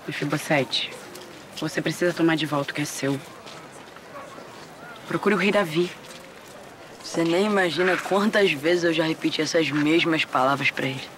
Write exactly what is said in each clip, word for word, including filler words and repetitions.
Mefibosete, você precisa tomar de volta o que é seu. Procure o rei Davi. Você nem imagina quantas vezes eu já repeti essas mesmas palavras pra ele.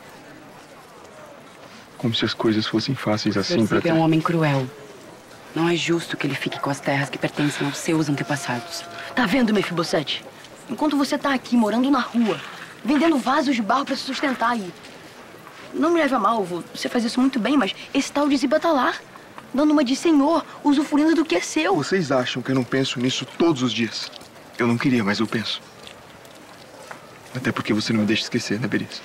Como se as coisas fossem fáceis assim pra Ziba é um homem cruel. Não é justo que ele fique com as terras que pertencem aos seus antepassados. Tá vendo, Mefibosete? Enquanto você tá aqui, morando na rua, vendendo vasos de barro pra se sustentar aí. Não me leve a mal, você faz isso muito bem, mas esse tal de Ziba tá lá, dando uma de senhor, usufruindo do que é seu. Vocês acham que eu não penso nisso todos os dias? Eu não queria, mas eu penso. Até porque você não me deixa esquecer, né, Beris?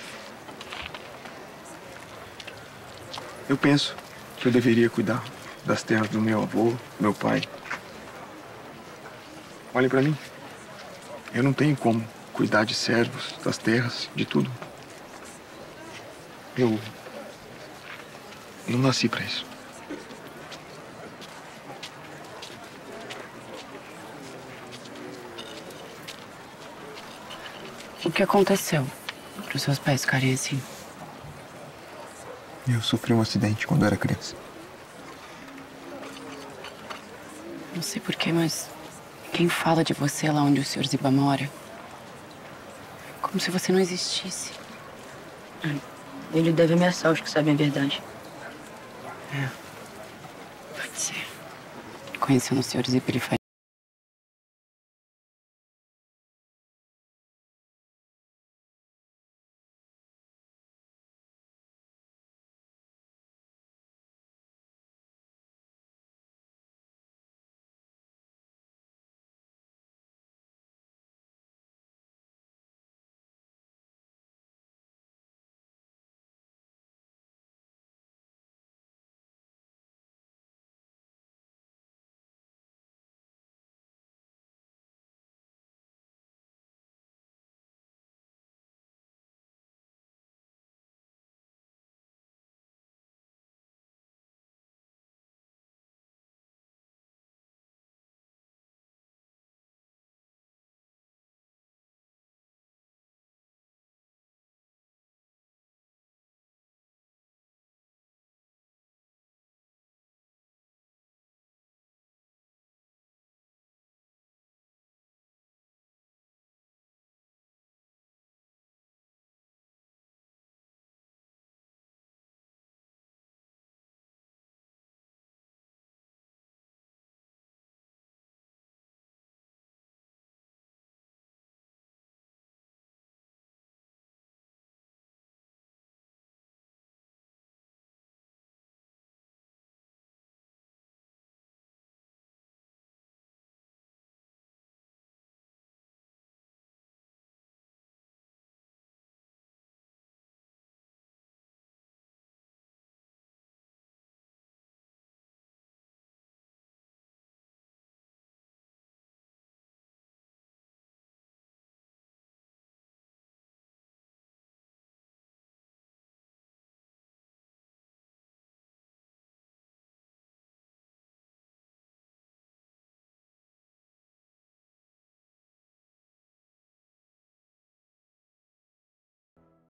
Eu penso que eu deveria cuidar das terras do meu avô, do meu pai. Olhem pra mim. Eu não tenho como cuidar de servos, das terras, de tudo. Eu... não nasci pra isso. O que aconteceu para os seus pais ficarem assim? Eu sofri um acidente quando era criança. Não sei porquê, mas quem fala de você lá onde o senhor Ziba mora, como se você não existisse. Ele deve ameaçar os que sabem a verdade. É, pode ser. Conhecendo o senhor Ziba, ele faria.